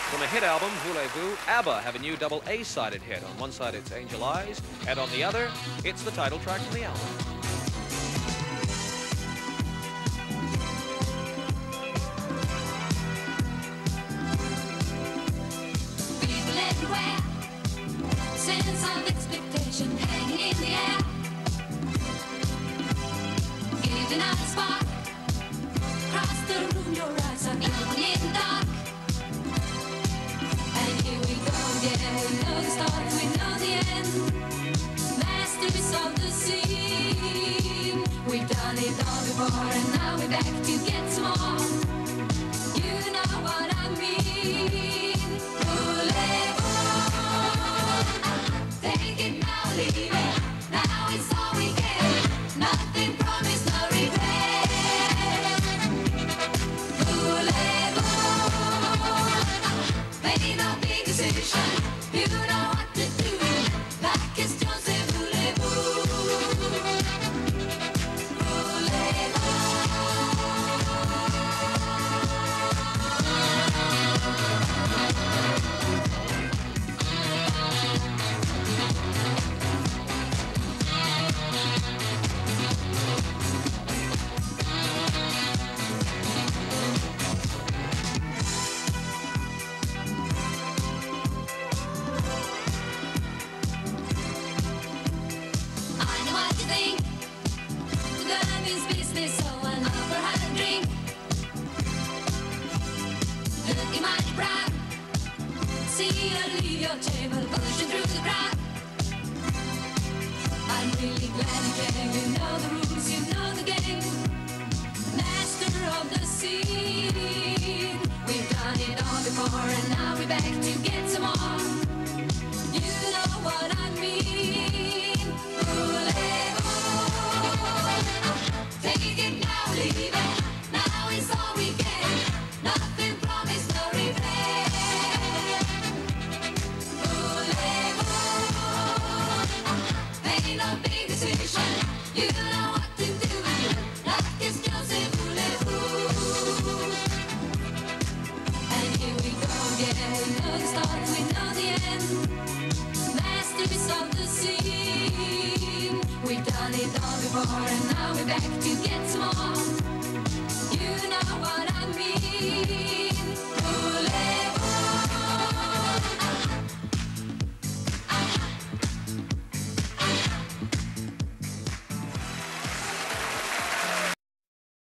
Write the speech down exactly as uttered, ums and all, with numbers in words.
From a hit album, Voulez-Vous, ABBA have a new double A-sided hit. On one side it's Angel Eyes, and on the other, it's the title track from the album. People everywhere, sense of expectation hanging in the air. Giving out a spark, across the room your eyes are glowing in the dark. Yeah, we know the start, we know the end. Masters of the scene. We've done it all before, and now we're back to get some more. You know what I mean. Voulez-vous? Take it now, leave it. Now it's all we get. Nothing promised, no regret. Voulez-vous? Made no big decision. You know what to do. La question c'est voulez-vous? Voulez-vous? See you leave your table, pushing through the crowd. I'm really glad you came. You know the rules, you know the game. Master of the scene. We've done it all before, and now we're back to get some more. You know what I mean. Voulez-vous? Take it now, leave it. Now it's all we get. Nothing promised, no regret. No big decision, you know what to do. La question c'est voulez-vous? And here we go again. We know the start, we know the end. Masters of the scene. We've done it all before, and now we're back to get some more.